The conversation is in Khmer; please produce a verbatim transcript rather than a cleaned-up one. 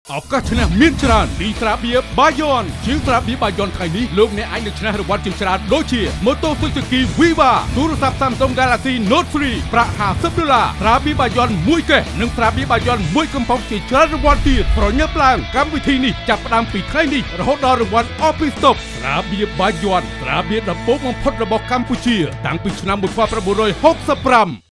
ឱកាសឈ្នះមានច្រើនពីស្រាបៀរបាយ័នជាងស្រាបៀរបាយ័នថ្ងៃនេះលោកអ្នកអាចនឹងឈ្នះរង្វាន់ជាច្រើនដូចជាម៉ូតូ Suzuki Viva ទូរស័ព្ទ Samsung Galaxy Note Free ប្រាក់ห้าสิบដុល្លារស្រាបៀរបាយ័នមួយកេសនិងស្រាបៀរបាយ័នមួយកំប៉ុងជាច្រើនរង្វាន់ទៀតប្រញាប់ឡើងកម្មវិធីនេះចាប់ផ្ដើមពីថ្ងៃនេះរហូតដល់រង្វាន់អស់ពីស្តុកស្រាបៀរបាយ័នស្រាបៀរដំបូងបំផុតរបស់កម្ពុជាតាំងពីឆ្នាំmột nghìn chín trăm sáu mươiห้า